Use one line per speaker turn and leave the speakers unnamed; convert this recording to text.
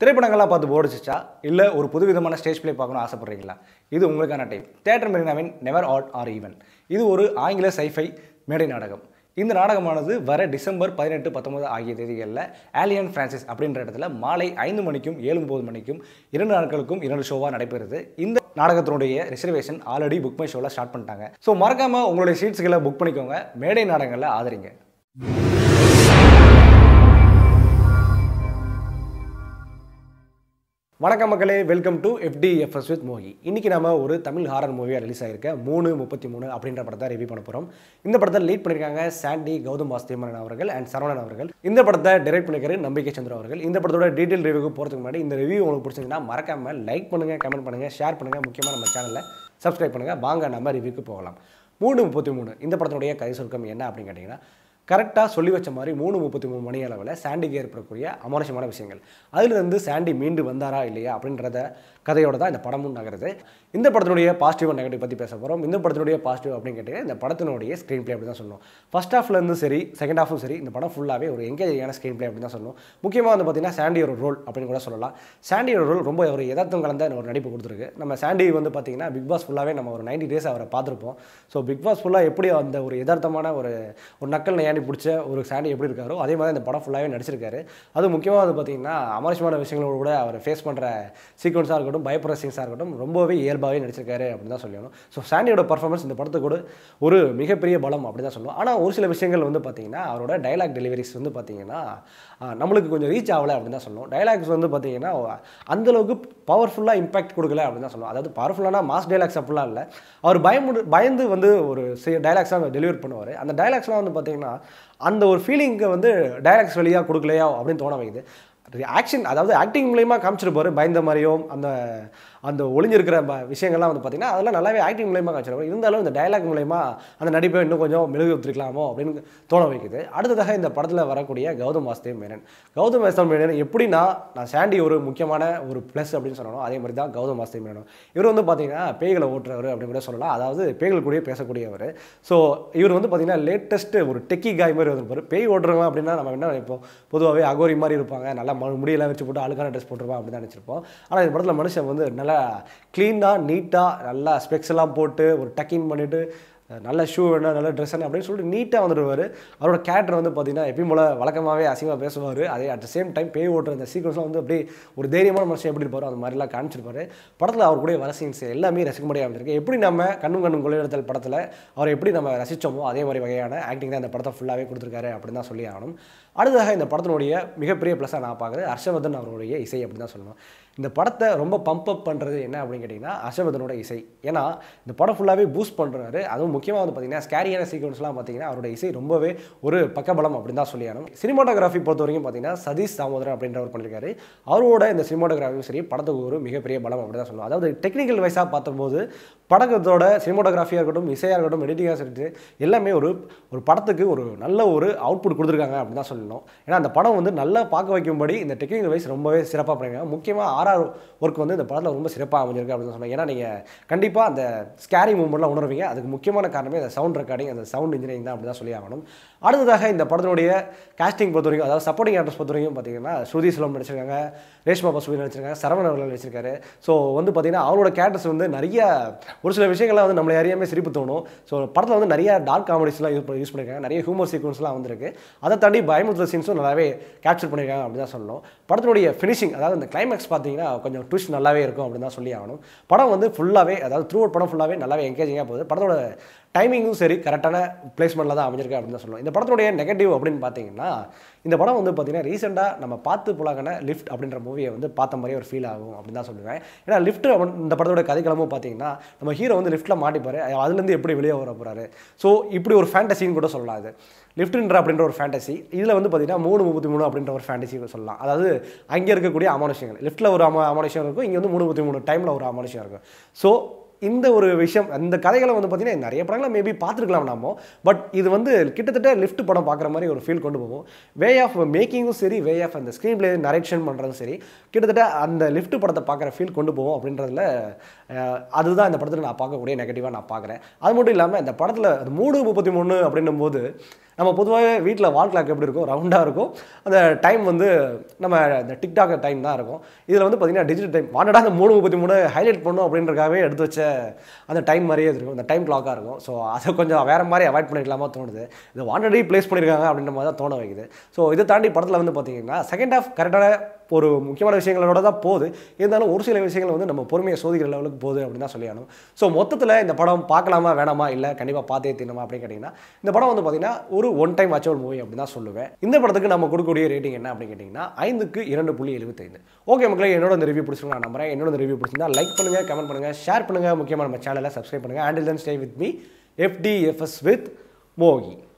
திரைப்படங்கள்லாம் பார்த்து போர் அடிச்சிச்சா இல்லை ஒரு புதுவிதமான ஸ்டேஜ் பிளே பார்க்கணும் ஆசைப்படுறீங்களா? இது உங்களுக்கான டைம். தியேட்டர் மெரினாவின் நெவர் ஆட் ஆர் ஈவன். இது ஒரு ஆங்கில சைஃபை மேடை நாடகம். இந்த நாடகமானது வர டிசம்பர் 18, 19 ஆகிய தேதிகளில் ஆலியன் பிரான்சிஸ் அப்படின்ற இடத்துல மாலை 5 மணிக்கும் 7:30 மணிக்கும் 2 நாட்களுக்கும் 2 ஷோவாக நடைபெறுது. இந்த நாடகத்தினுடைய ரிசர்வேஷன் ஆல்ரெடி புக் மை ஷோவில் ஸ்டார்ட் பண்ணிட்டாங்க. ஸோ மறக்காமல் உங்களுடைய சீட்ஸ்களை புக் பண்ணிக்கோங்க. மேடை நாடகங்களில் ஆதரிங்க. வணக்கம் மக்களே, வெல்கம் டு Fdfs வித் மோகி. இன்றைக்கி நம்ம ஒரு தமிழ் ஹாரர் மூவியாக ரிலீஸ் ஆகிருக்க 3:33 அப்படின்ற படத்தை ரிவ்யூ பண்ண போகிறோம். இந்த படத்தை லீட் பண்ணியிருக்காங்க சாண்டி, கௌதம் வாசுதேவ் மேனன் அவர்கள் அண்ட் சரவணன் அவர்கள். இந்த படத்தை டைரக்ட் பண்ணியிருக்காரு நம்பிக்கை சந்துரு அவர்கள். இந்த படத்தோட டீட்டெயில் ரிவ்யூக்கு போகிறதுக்கு முன்னாடி இந்த ரிவ்யூ உங்களுக்கு பிடிச்சிருந்தீங்கன்னா மறக்காமல் லைக் பண்ணுங்கள், கமெண்ட் பண்ணுங்கள், ஷேர் பண்ணுங்கள், முக்கியமாக நம்ம சேனலில் சப்ஸ்கிரைப் பண்ணுங்கள். வாங்க நம்ம ரிவ்யூக்கு போகலாம். 3:33 இந்த படத்தினுடைய கதை சுருக்கம் என்ன அப்படின்னு கேட்டிங்கன்னா, கரெக்டாக சொல்லி வச்ச மாதிரி 3:33 மணி அளவில் சாண்டிக்கு ஏற்படக்கூடிய அமானுஷமான விஷயங்கள், அதிலிருந்து சாண்டி மீண்டு வந்தாரா இல்லையா அப்படின்றத கதையோடு தான் இந்த படமும் நகருது. இந்த படத்தினுடைய பாசிட்டிவ் அண்ட் நெகட்டிவ் பற்றி பேச போகிறோம். இந்த படத்தினுடைய பாசிட்டிவ் அப்படின்னு கேட்டிங்கன்னா, இந்த படத்தினுடைய ஸ்க்ரீன் பிளே அப்படி தான் சொல்லணும். ஃபர்ஸ்ட் ஹாஃப்லேருந்து சரி, செகண்ட் ஹாஃபும் சரி, இந்த படம் ஃபுல்லாகவே ஒரு எங்கேஜிங்கான ஸ்க்ரீன் பிளே அப்படி தான் சொல்லணும். முக்கியமாக வந்து பார்த்திங்கன்னா சாண்டியோட ரோல் அப்படின்னு கூட சொல்லலாம். சாண்டியோட ரோல் ரொம்ப ஒரு யதார்த்தம் கலந்த ஒரு நடிப்பு கொடுத்துருக்கு. நம்ம சாண்டி வந்து பார்த்திங்கன்னா பிக் பாஸ் ஃபுல்லாகவே நம்ம ஒரு 90 days அவரை பார்த்துருப்போம். ஸோ பிக் பாஸ் ஃபுல்லாக எப்படி அந்த ஒரு யதார்த்தமான ஒரு நக்கல் நையாண்டி பிடிச்ச ஒரு சாண்டி எப்படி இருக்காரோ அதே மாதிரி இந்த படம் ஃபுல்லாகவே நடிச்சிருக்காரு. அது முக்கியமாக வந்து பார்த்திங்கன்னா அமானுஷமான விஷயங்களோடு கூட அவர் ஃபேஸ் பண்ணுற சீக்வன்ஸாக இருக்கட்டும், பயப்படுற சீன்ஸாக இருக்கட்டும், ரொம்பவே இயல்பாகவே நடிச்சிருக்காரு அப்படின்னு தான் சொல்லணும். ஸோ சாண்டியோட பர்ஃபார்மன்ஸ் இந்த படத்துக்கு கூட ஒரு மிகப்பெரிய பலம் அப்படி தான் சொல்லணும். ஆனால் ஒரு சில விஷயங்கள் வந்து பார்த்திங்கன்னா அவரோட டைலாக் டெலிவரிஸ் வந்து பார்த்திங்கன்னா நம்மளுக்கு கொஞ்சம் ரீச் ஆகலை அப்படின்னு தான் சொல்லணும். டைலாக்ஸ் வந்து பார்த்திங்கன்னா அந்தளவுக்கு பவர்ஃபுல்லாக இம்பாக்ட் கொடுக்கல அப்படின்னு தான் சொல்லணும். அதாவது பவர்ஃபுல்லான மாஸ் டைலாக்ஸ் அப்படிலாம் இல்லை. அவர் பயந்து வந்து ஒரு டைலாக்ஸாக டெலிவர் பண்ணுவார். அந்த டைலாக்ஸ்லாம் வந்து பார்த்திங்கன்னா அந்த ஒரு ஃபீலிங்கை வந்து டைலாக்ஸ் வழியாக கொடுக்கலையா அப்படின்னு தோண வைக்குது. ஆக்ஷன், அதாவது ஆக்டிங் மூலயமா காமிச்சிருப்பாரு, பயந்த மாதிரியும் அந்த ஒளிஞ்சிருக்கிற விஷயங்கள்லாம் வந்து பார்த்திங்கன்னா அதெல்லாம் நல்லாவே ஆக்டிங் மூலயமா காமிச்சிருப்பாரு. இருந்தாலும் இந்த டைலாக் மூலயமா அந்த நடிப்பை இன்னும் கொஞ்சம் மெழுகுத்திருக்கலாமோ அப்படின்னு தோண வைக்குது. அடுத்ததாக இந்த படத்தில் வரக்கூடிய கௌதம் வாசுதேவ் மேனன். கௌதம் வாசுதேவ் மேனன் எப்படின்னா, நான் சாண்டி ஒரு முக்கியமான ஒரு ப்ளஸ் அப்படின்னு சொல்லணும், அதே மாதிரி தான் கௌதம் வாசுதேவ் மேனன். இவர் வந்து பார்த்திங்கன்னா பேய்களை ஓட்டுறவர் அப்படின்னு கூட சொல்லலாம். அதாவது பேய்கள் கூடயே பேசக்கூடியவர். ஸோ இவர் வந்து பார்த்திங்கன்னா லேட்டஸ்ட் ஒரு டெக்கி காய் மாதிரி வந்துருப்பார். பேய் ஓட்டுறவங்க அப்படின்னா நம்ம என்ன இப்போ பொதுவாகவே அகோரி மாதிரி இருப்பாங்க, நல்லா முடியெல்லாம் வச்சு போட்டு அழுக்கான ட்ரெஸ் போட்டுருப்பான் அப்படின்னு தான் நினச்சிருப்போம். ஆனால் இந்த படத்தில் மனுஷன் வந்து நல்லா க்ளீனாக நீட்டாக நல்லா ஸ்பெக்ஸ் எல்லாம் போட்டு ஒரு டக்கிங் பண்ணிவிட்டு நல்ல ஷூ வேணும், நல்ல ட்ரெஸ் என்ன அப்படின்னு சொல்லிட்டு நீட்டாக வந்துடுவார். அவரோட கேரக்டர் வந்து பார்த்திங்கன்னா எப்பயும் போல் வழக்கமாகவே அசிங்கமாக பேசுவார். அதே அட் த சேம் டைம் பேய் ஓட்டுற அந்த சீக்வன்ஸ்லாம் வந்து அப்படியே ஒரு தைரியமான மனுஷன் எப்படி இருப்பாரோ அந்த மாதிரிலாம் காமிச்சிருப்பார். படத்தில் அவர் கூட வர சீன்ஸ் எல்லாமே ரசிக்கும்படியாக அமைச்சிருக்கு. எப்படி நம்ம கண்ணும் கொள்ளையிடத்தல் படத்தில் அவரை எப்படி நம்ம ரசித்தோமோ அதே மாதிரி வகையான ஆக்டிங் தான் இந்த படத்தை ஃபுல்லாகவே கொடுத்துருக்காரு அப்படின்னு தான் சொல்லி ஆகணும். அடுத்ததாக இந்த படத்தினுடைய மிகப்பெரிய ப்ளஸ்ஸாக நான் பார்க்குறது ஹர்ஷவர்தன் அவருடைய இசை அப்படின்னு தான் சொல்லணும். இந்த படத்தை ரொம்ப பம்ப் அப் பண்ணுறது என்ன அப்படின்னு கேட்டிங்கன்னா ஹர்ஷவர்தனோட இசை. ஏன்னா இந்த படம் ஃபுல்லாகவே பூஸ்ட் பண்ணுறாரு. அதுவும் முக்கியமாக வந்து பார்த்திங்கன்னா ஸ்கேரியான சீக்வன்ஸ்லாம் பார்த்திங்கன்னா அவரோட இசை ரொம்பவே ஒரு பக்கபலம் அப்படின்னு தான் சொல்லியானும். சினிமாட்டோகிராஃபி பொறுத்த வரைக்கும் பார்த்திங்கன்னா சதீஷ் தாமோதரன் அப்படின்றவர் பண்ணியிருக்காரு. அவரோட இந்த சினிமாட்டோகிராஃபியும் சரி படத்துக்கு ஒரு மிகப்பெரிய பலம் அப்படி தான் சொல்லணும். அதாவது டெக்னிக்கல் வைஸாக பார்த்தபோது படத்தோட சினிமாட்டோகிராஃபியாக இருக்கட்டும், இசையாக இருக்கட்டும், எடிட்டிங்காக இருக்கட்டும், எல்லாமே ஒரு படத்துக்கு ஒரு நல்ல ஒரு அவுட்புட் கொடுத்துருக்காங்க அப்படின்னு தான் சொல்லணும். ஏன்னா அந்த படம் வந்து நல்லா பார்க்க வைக்கும்படி இந்த டெக்னிக்கல் வைஸ் ரொம்பவே சிறப்பாக பண்ணியிருக்காங்க. முக்கியமாக ஆர்ஆர் ஒர்க் வந்து இந்த படத்தில் ரொம்ப சிறப்பாக அமைஞ்சிருக்கு அப்படின்னு சொன்னாங்க. ஏன்னா நீங்கள் கண்டிப்பாக அந்த ஸ்கேரி மூமெண்ட்லாம் உணர்வீங்க. அதுக்கு முக்கியமான காரணமே அந்த சவுண்ட் ரெக்கார்டிங், அந்த சவுண்ட் இன்ஜினியரிங் தான் அப்படி தான் சொல்லி ஆகணும். அடுத்ததாக இந்த படத்தினுடைய காஸ்டிங் பொறுத்த வரைக்கும், அதாவது சப்போர்ட்டிங் ஆக்டர்ஸ் பொறுத்த வரைக்கும் பார்த்தீங்கன்னா ஸ்ருதி செல்வம் நடிச்சிருக்காங்க, ரேஷ்மா பசுபதி நடிச்சிருக்காங்க, சரவணன் அவர்கள் நடிச்சிருக்காரு. ஸோ வந்து பார்த்தீங்கன்னா அவரோட கேரக்டர்ஸ் வந்து நிறைய ஒரு சில விஷயங்கள்லாம் வந்து நம்மளை அறியாமே சிரிப்பு தோணும். ஸோ படத்தில் வந்து நிறைய டார்க் காமெடிஸ்லாம் யூஸ் பண்ணியிருக்காங்க, நிறைய ஹியூமர் சீக்வன்ஸ்லாம் வந்திருக்கு. அதை தாண்டி பயமுறுத்துற சீன்ஸும் நல்லாவே கேப்சர் பண்ணியிருக்காங்க அப்படின்னு தான் சொல்லணும். படத்தினுடைய ஃபினிஷிங், அதாவது இந்த கிளைமேக்ஸ் பார்த்தீங்கன்னா கொஞ்சம் ட்விஸ்ட் நல்லாவே இருக்கும் அப்படின்னு தான் சொல்லி ஆகணும். படம் வந்து ஃபுல்லாகவே, அதாவது த்ரூ அவுட் படம் ஃபுல்லாகவே நல்லாவே என்கேஜிங்காக போகுது. படத்தோட டைமிங்கும் சரி கரெக்டான பிளேஸ்மெண்ட்டில் தான் அமைஞ்சிருக்கு அப்படின்னு தான் சொல்லணும். இந்த படத்தினுடைய நெகட்டிவ் அப்படின்னு பார்த்தீங்கன்னா, இந்த படம் வந்து பார்த்திங்கன்னா ரீசெண்டாக நம்ம பார்த்து புலாகான லிஃப்ட் அப்படின்ற மூவியை வந்து பார்த்த மாதிரியே ஒரு ஃபீல் ஆகும் அப்படின்னு தான் சொல்லுவேன். ஏன்னா லிஃப்ட் இந்த படத்தோட கதைக்களமும் பார்த்தீங்கன்னா நம்ம ஹீரோ வந்து லிஃப்ட்டில் மாட்டிப்பார், அதுலேருந்து எப்படி வெளியே வர போகிறாரு. ஸோ இப்படி ஒரு ஃபேண்டசின்னு கூட சொல்லலாம். அது லிஃப்ட்ன்ற அப்படின்ற ஒரு ஃபேண்டசி. இதில் வந்து பார்த்திங்கன்னா 3:33 அப்படின்ற ஒரு ஃபேண்டசி சொல்லலாம். அதாவது அங்கே இருக்கக்கூடிய அமானுஷங்கள், லிஃப்ட்டில் ஒரு அமானுஷம் இருக்கும், இங்கே வந்து 3:33 டைமில் ஒரு அமானுஷம் இருக்கும். ஸோ இந்த ஒரு விஷயம், அந்த கதைகளை வந்து பார்த்திங்கன்னா நிறைய படங்களை மேபி பார்த்துருக்கலாம் நாமோ. பட் இது வந்து கிட்டத்தட்ட லிஃப்ட் படம் பார்க்குற மாதிரி ஒரு ஃபீல் கொண்டு போகும். வே ஆஃப் மேக்கிங்கும் சரி, வே ஆஃப் அந்த ஸ்க்ரீன் பிளே நரேஷன் பண்ணுறதும் சரி, கிட்டத்தட்ட அந்த லிஃப்ட் படத்தை பார்க்குற ஃபீல் கொண்டு போகும் அப்படின்றதுல அதுதான் இந்த படத்தில் நான் பார்க்கக்கூடிய நெகட்டிவாக நான் பார்க்குறேன். அது மட்டும் இல்லாமல் இந்த படத்தில் அது 3:33 அப்படின்னும் போது நம்ம பொதுவாகவே வீட்டில் வால் கிளாக் எப்படி இருக்கும், ரவுண்டாக இருக்கும். அந்த டைம் வந்து நம்ம இந்த டிக்டாக் டைம் தான் இருக்கும். இதில் வந்து பார்த்தீங்கன்னா டிஜிட்டல் டைம் வாண்டடாக அந்த 3:33 ஹைலைட் பண்ணணும் அப்படின்றக்காகவே எடுத்து வச்ச அந்த டைம் மாதிரியே இருக்கும், அந்த டைம் கிளாக்காக இருக்கும். ஸோ அதை கொஞ்சம் வேறு மாதிரி அவாய்ட் பண்ணிக்கலாமா தோணுது. இது வாண்டடி ப்ளேஸ் பண்ணியிருக்காங்க அப்படின்ற மாதிரி தான் தோண வைக்குது. ஸோ இதை தாண்டி படத்தில் வந்து பார்த்தீங்கன்னா செகண்ட் ஹாஃப் கரெக்டான ஒரு முக்கியமான விஷயங்களோட தான் போகுது. இருந்தாலும் ஒரு சில விஷயங்கள் வந்து நம்ம பொறுமையை சோதிக்கிற லெவலுக்கு போகுது அப்படின்னு தான் சொல்லியானும். ஸோ மொத்தத்தில் இந்த படம் பார்க்கலாமா வேணாமா, இல்லை கண்டிப்பாக பார்த்தே தீரணுமா அப்படின்னு கேட்டிங்கன்னா, இந்த படம் வந்து பார்த்தீங்கன்னா ஒரு ஒன் டைம் வாட்சபிள் மூவி அப்படின்னு தான் சொல்லுவேன். இந்த படத்துக்கு நம்ம கொடுக்கக்கூடிய ரேட்டிங் என்ன அப்படின்னு கேட்டிங்கன்னா 5க்கு 2.75. ஓகே மக்களே, என்னோட இந்த ரிவ்யூ பிடிச்சிருக்கோம் நான் நம்புறேன். என்னோட இந்த ரிவ்யூ பிடிச்சிருந்தா லைக் பண்ணுங்கள், கமெண்ட் பண்ணுங்கள், ஷேர் பண்ணுங்கள், முக்கியமாக நம்ம சேனலை சப்ஸ்கிரைப் பண்ணுங்கள். Until then stay with me, FDFS with Mogi.